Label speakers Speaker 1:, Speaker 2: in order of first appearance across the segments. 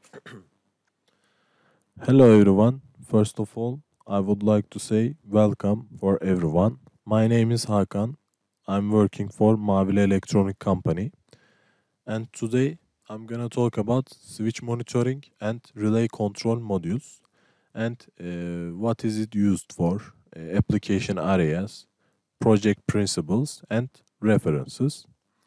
Speaker 1: Hello everyone. First of all, I would like to say welcome for everyone. My name is Hakan. I'm working for Mavile Electronic Company, and today I'm gonna talk about switch monitoring and relay control modules and what is it used for, application areas, project principles, and references.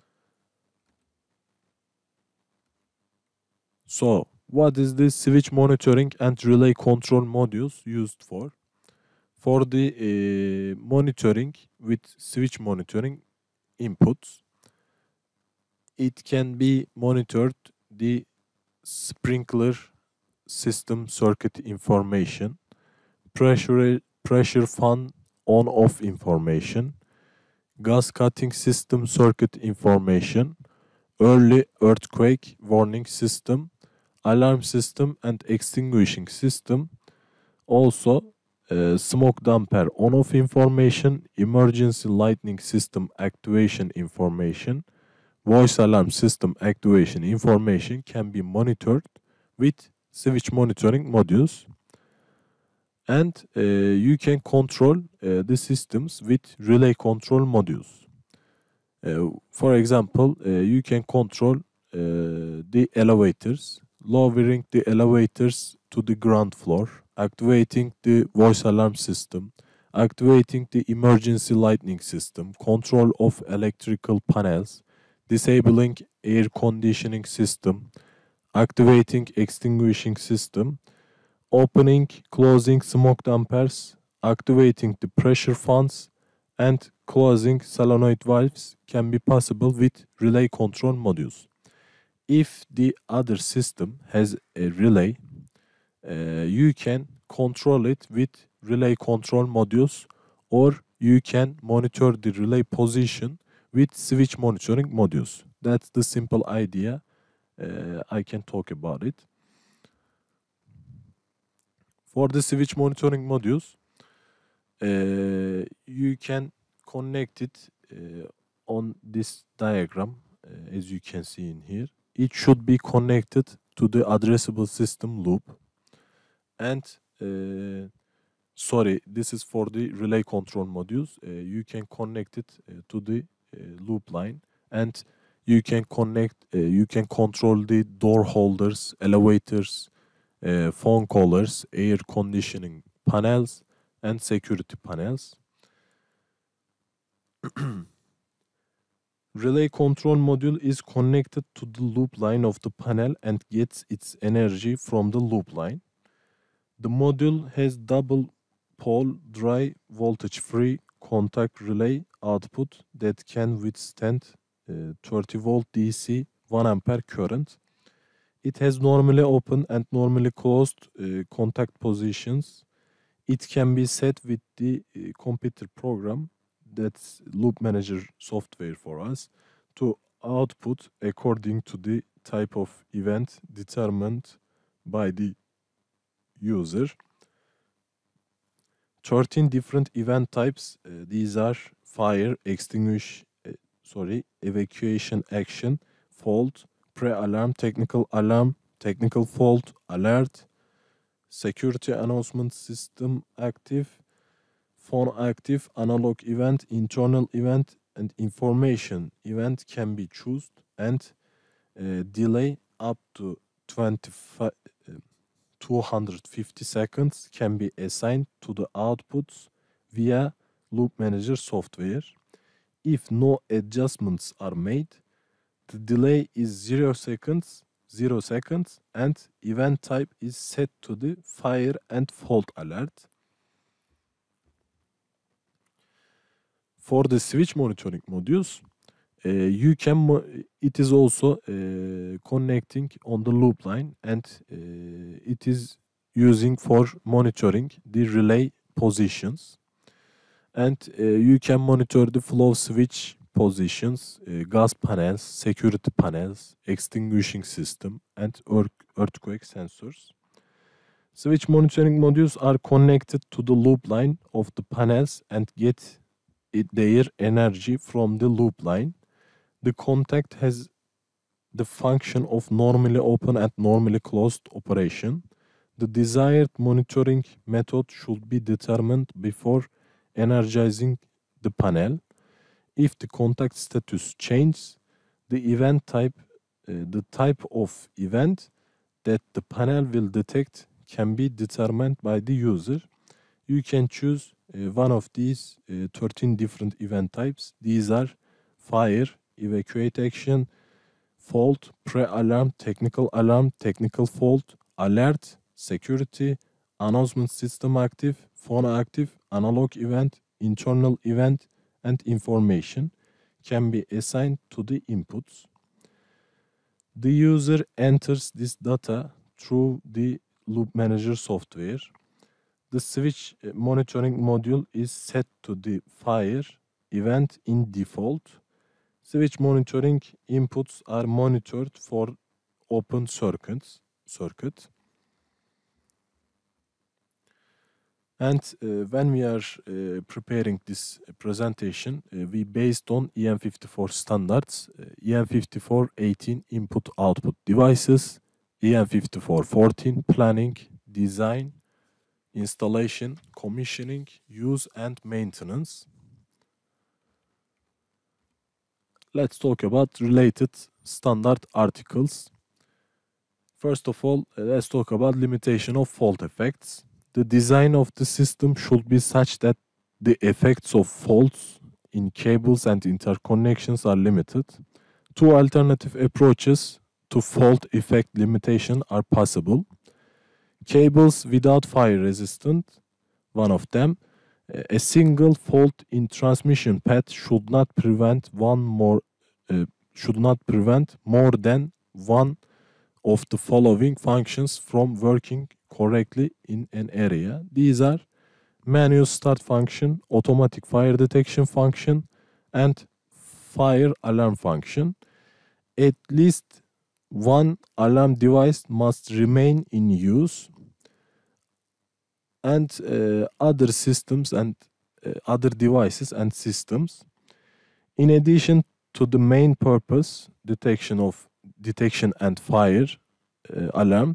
Speaker 1: So, what is this switch monitoring and relay control modules used for? For the monitoring with switch monitoring inputs, it can be monitored the sprinkler system circuit information, pressure fan on off information, gas cutting system circuit information, early earthquake warning system, alarm system and extinguishing system. Also, smoke damper on-off information, emergency lightning system activation information, voice alarm system activation information can be monitored with switch monitoring modules. And you can control the systems with relay control modules. For example, you can control the elevators, lowering the elevators to the ground floor, activating the voice alarm system, activating the emergency lightning system, control of electrical panels, disabling air conditioning system, activating extinguishing system, opening, closing smoke dampers, activating the pressure fans, and closing solenoid valves can be possible with relay control modules. If the other system has a relay, you can control it with relay control modules, or you can monitor the relay position with switch monitoring modules. That's the simple idea. I can talk about it. For the switch monitoring modules, you can connect it on this diagram, as you can see in here. It should be connected to the addressable system loop. And sorry, this is for the relay control modules. You can connect it to the loop line, and you can you can control the door holders, elevators, phone callers, air conditioning panels, and security panels. Relay control module is connected to the loop line of the panel and gets its energy from the loop line. The module has double pole dry voltage free contact relay output that can withstand 30 volt DC 1 ampere current. It has normally open and normally closed contact positions. It can be set with the computer program, that's loop manager software for us, to output according to the type of event determined by the user. 13 different event types. These are fire, evacuation action, fault, pre-alarm, technical fault, alert, security announcement system active, phone active, analog event, internal event, and information event can be chosen, and delay up to 250 seconds can be assigned to the outputs via loop manager software. If no adjustments are made, the delay is 0 seconds, and event type is set to the fire and fault alert. For the switch monitoring modules, you can it is also connecting on the loop line, and it is using for monitoring the relay positions, and you can monitor the flow switch positions, gas panels, security panels, extinguishing system, and earthquake sensors. Switch monitoring modules are connected to the loop line of the panels and get their energy from the loop line. The contact has the function of normally open and normally closed operation. The desired monitoring method should be determined before energizing the panel. If the contact status changes, the type of event that the panel will detect can be determined by the user. You can choose one of these 13 different event types. These are fire, evacuate action, fault, pre-alarm, technical fault, alert, security, announcement system active, phone active, analog event, internal event, and information can be assigned to the inputs. The user enters this data through the Loop Manager software. The switch monitoring module is set to the fire event in default. Switch monitoring inputs are monitored for open circuit. And when we are preparing this presentation, we based on EM54 standards, EM54-18 input-output devices, EM54-14 planning, design, installation, commissioning, use, and maintenance. Let's talk about related standard articles. First of all, let's talk about limitation of fault effects. The design of the system should be such that the effects of faults in cables and interconnections are limited. Two alternative approaches to fault effect limitation are possible. Cables without fire resistant, one of them. A single fault in transmission path should not prevent more than one of the following functions from working correctly in an area. These are manual start function, automatic fire detection function, and fire alarm function. At least one alarm device must remain in use, and other systems and other devices and systems. In addition to the main purpose, detection and fire alarm,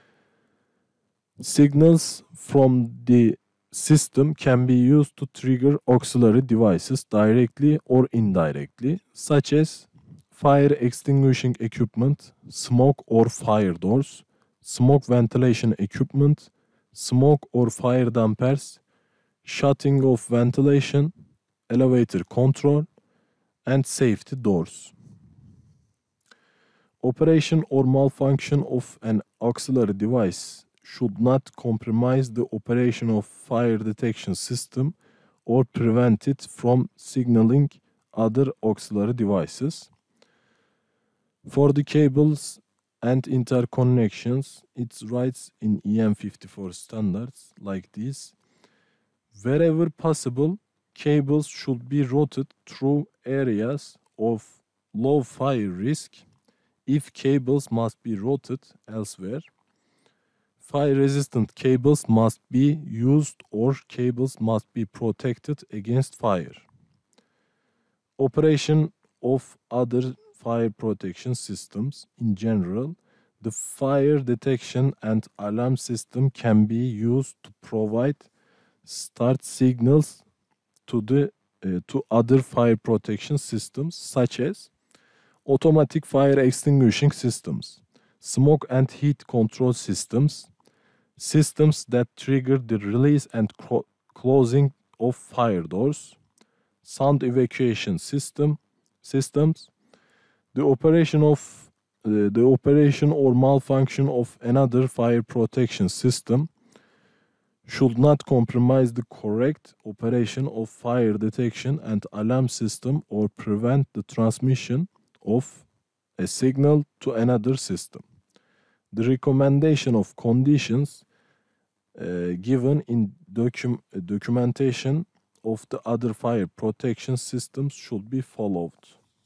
Speaker 1: signals from the system can be used to trigger auxiliary devices directly or indirectly, such as fire extinguishing equipment, smoke or fire doors, smoke ventilation equipment, smoke or fire dampers, shutting off ventilation, elevator control, and safety doors. Operation or malfunction of an auxiliary device should not compromise the operation of fire detection system or prevent it from signaling other auxiliary devices. For the cables and interconnections, it writes in EM54 standards like this: wherever possible, cables should be routed through areas of low fire risk. If cables must be routed elsewhere, fire-resistant cables must be used or cables must be protected against fire. Operation of other fire protection systems. In general, the fire detection and alarm system can be used to provide start signals to other fire protection systems, such as automatic fire extinguishing systems, smoke and heat control systems, systems that trigger the release and closing of fire doors, sound evacuation systems, the operation or malfunction of another fire protection system should not compromise the correct operation of fire detection and alarm system or prevent the transmission of a signal to another system. The recommendation of conditions given in documentation of the other fire protection systems should be followed.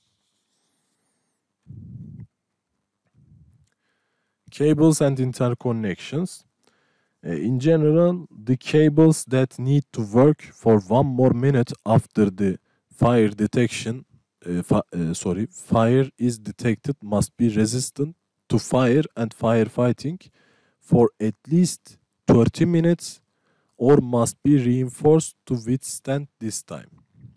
Speaker 1: Cables and interconnections. In general, the cables that need to work for one more minute after the fire detection fire is detected must be resistant to fire and firefighting for at least 30 minutes or must be reinforced to withstand this time.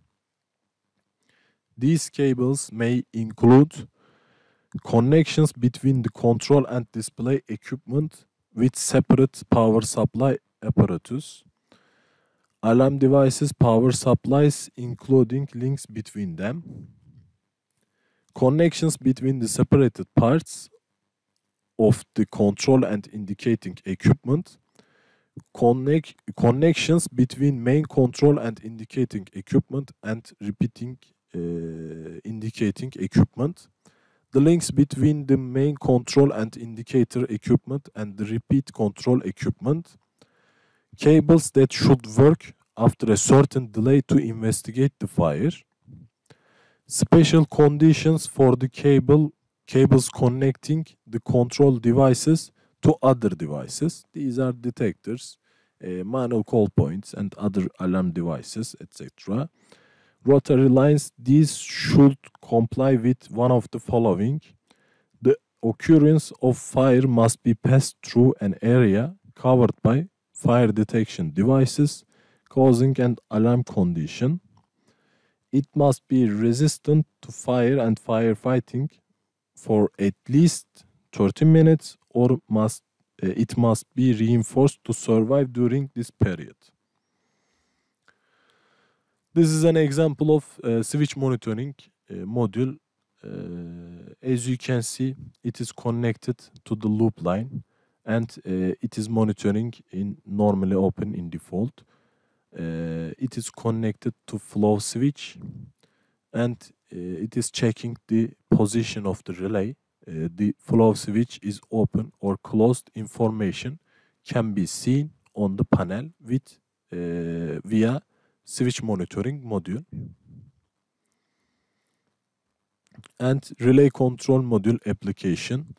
Speaker 1: These cables may include connections between the control and display equipment with separate power supply apparatus, alarm devices, power supplies, including links between them, connections between the separated parts of the control and indicating equipment, connections between main control and indicating equipment and repeating indicating equipment, the links between the main control and indicator equipment and the repeat control equipment, cables that should work after a certain delay to investigate the fire, special conditions for the cables connecting the control devices to other devices. These are detectors, manual call points, and other alarm devices, etc. Rotary lines, these should comply with one of the following. The occurrence of fire must be passed through an area covered by fire detection devices, causing an alarm condition. It must be resistant to fire and firefighting for at least 30 minutes or it must be reinforced to survive during this period. This is an example of switch monitoring module. As you can see, it is connected to the loop line and it is monitoring in normally open in default. It is connected to flow switch and it is checking the position of the relay. The flow switch is open or closed. Information can be seen on the panel with via switch monitoring module. And relay control module application.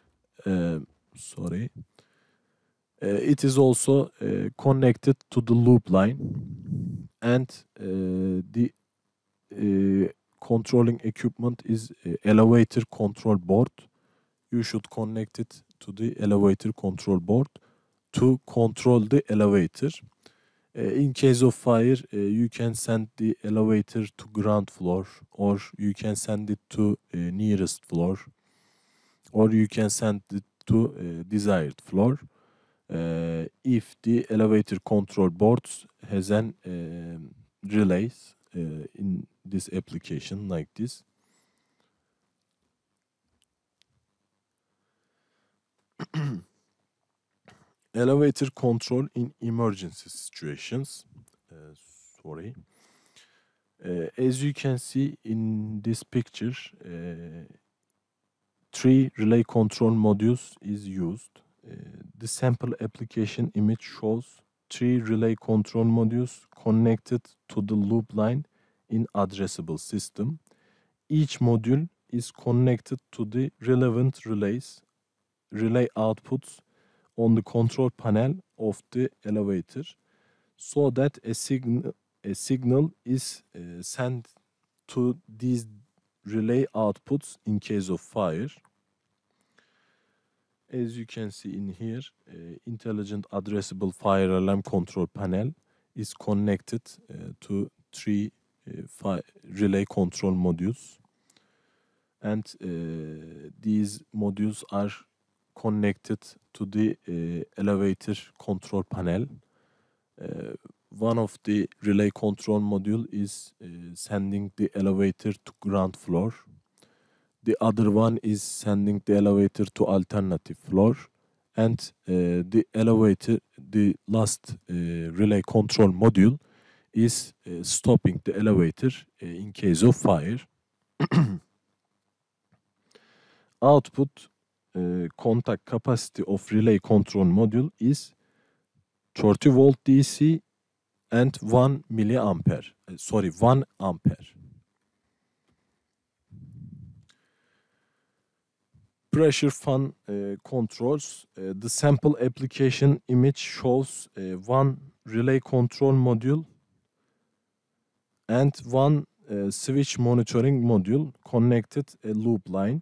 Speaker 1: It is also connected to the loop line and the controlling equipment is elevator control board. You should connect it to the elevator control board to control the elevator. In case of fire, you can send the elevator to ground floor, or you can send it to nearest floor, or you can send it to desired floor. If the elevator control board has an relays in this application like this. Elevator control in emergency situations. As you can see in this picture, 3 relay control modules is used. The sample application image shows 3 relay control modules connected to the loop line in addressable system. Each module is connected to the relevant relay outputs on the control panel of the elevator so that a signal is sent to these relay outputs in case of fire. As you can see in here, intelligent addressable fire alarm control panel is connected to 3 relay control modules, and these modules are connected to the elevator control panel. One of the relay control module is sending the elevator to ground floor. The other one is sending the elevator to alternative floor. And the last relay control module is stopping the elevator in case of fire. Output contact capacity of relay control module is 30 volt DC and 1 ampere. Pressure fan controls. The sample application image shows 1 relay control module and 1 switch monitoring module connected a loop line.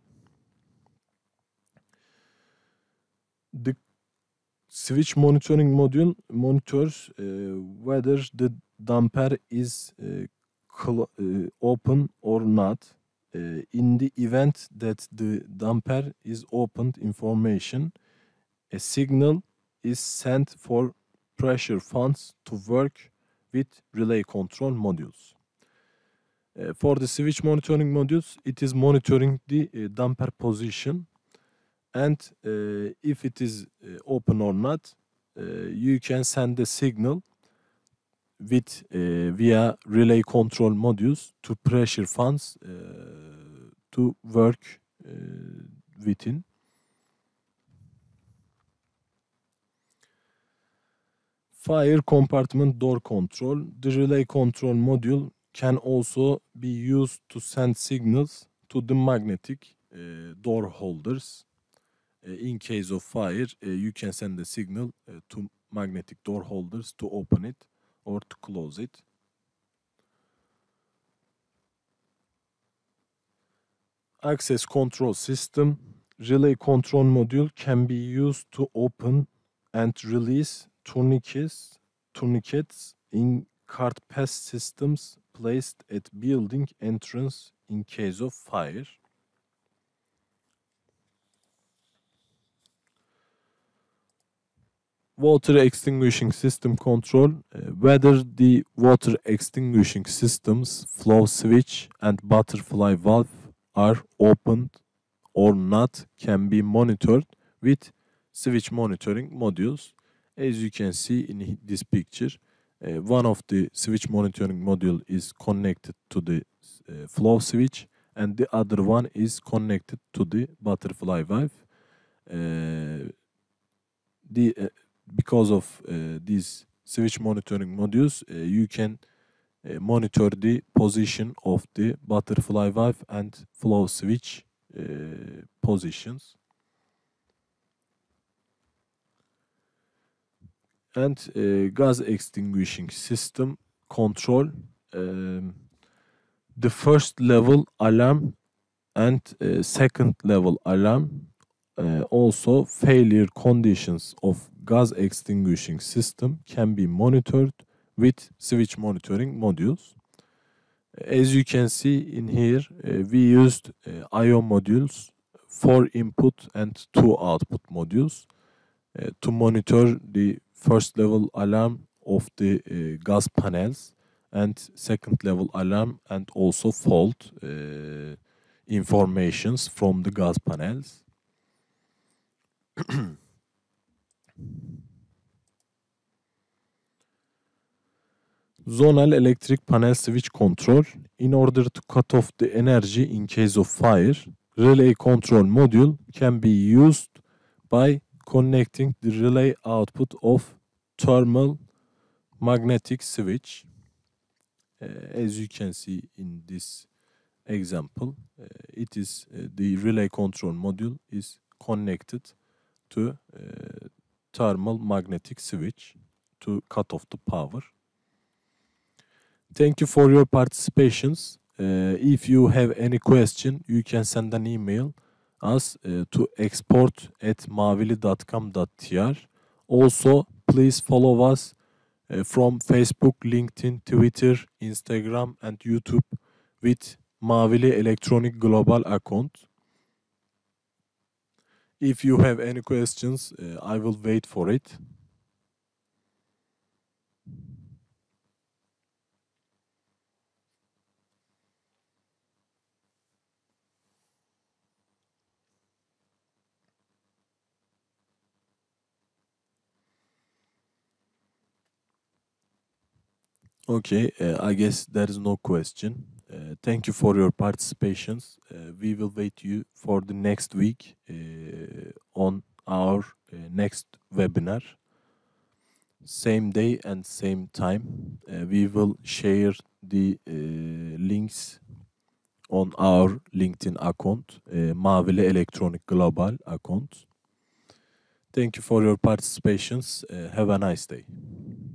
Speaker 1: The switch monitoring module monitors whether the damper is open or not. In the event that the damper is opened information, a signal is sent for pressure fans to work with relay control modules. For the switch monitoring modules, it is monitoring the damper position, and if it is open or not, you can send a signal with via relay control modules to pressure fans to work within. Fire compartment door control. The relay control module can also be used to send signals to the magnetic door holders. In case of fire, you can send a signal to magnetic door holders to open it or to close it. Access control system. Relay control module can be used to open and release tourniquets in cart pass systems placed at building entrance in case of fire. Water extinguishing system control. Whether the water extinguishing system's flow switch and butterfly valve are opened or not can be monitored with switch monitoring modules. As you can see in this picture, one of the switch monitoring module is connected to the flow switch, and the other one is connected to the butterfly valve. Because of these switch monitoring modules, you can monitor the position of the butterfly valve and flow switch positions. And gas extinguishing system control. The first level alarm and second level alarm, also failure conditions of gas extinguishing system can be monitored with switch monitoring modules. As you can see in here, we used I/O modules, 4 input and 2 output modules to monitor the first level alarm of the gas panels and second level alarm, and also fault informations from the gas panels. Zonal electric panel switch control. In order to cut off the energy in case of fire, relay control module can be used by connecting the relay output of thermal magnetic switch. As you can see in this example, it is the relay control module is connected to thermal magnetic switch to cut off the power. Thank you for your participations. If you have any question, you can send an email us to export@mavili.com.tr. Also, please follow us from Facebook, LinkedIn, Twitter, Instagram, and YouTube with Mavili Electronic Global account. If you have any questions, I will wait for it. Okay, I guess there is no question. Thank you for your participations. We will wait you for the next week on our next webinar. Same day and same time. We will share the links on our LinkedIn account, Mavili Electronic Global account. Thank you for your participations. Have a nice day.